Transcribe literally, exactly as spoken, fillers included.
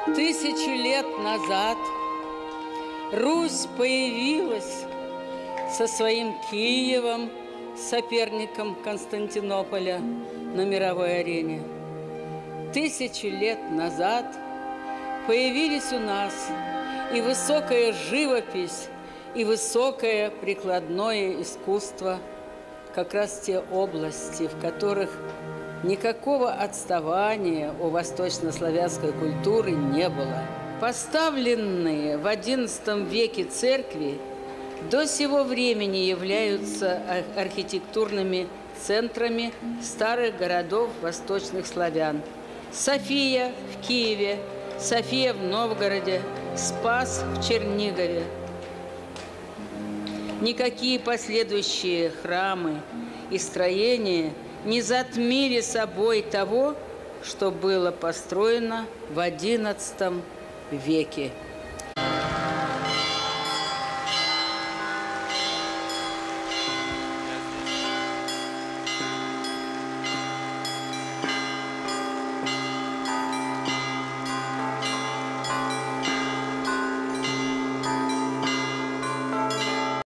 Тысячу лет назад Русь появилась со своим Киевом, соперником Константинополя на мировой арене. Тысячу лет назад появились у нас и высокая живопись, и высокое прикладное искусство, как раз те области, в которых никакого отставания у восточнославянской культуры не было. Поставленные в одиннадцатом веке церкви до сего времени являются архитектурными центрами старых городов восточных славян. София в Киеве, София в Новгороде, Спас в Чернигове. Никакие последующие храмы и строения не затмили собой того, что было построено в одиннадцатом веке.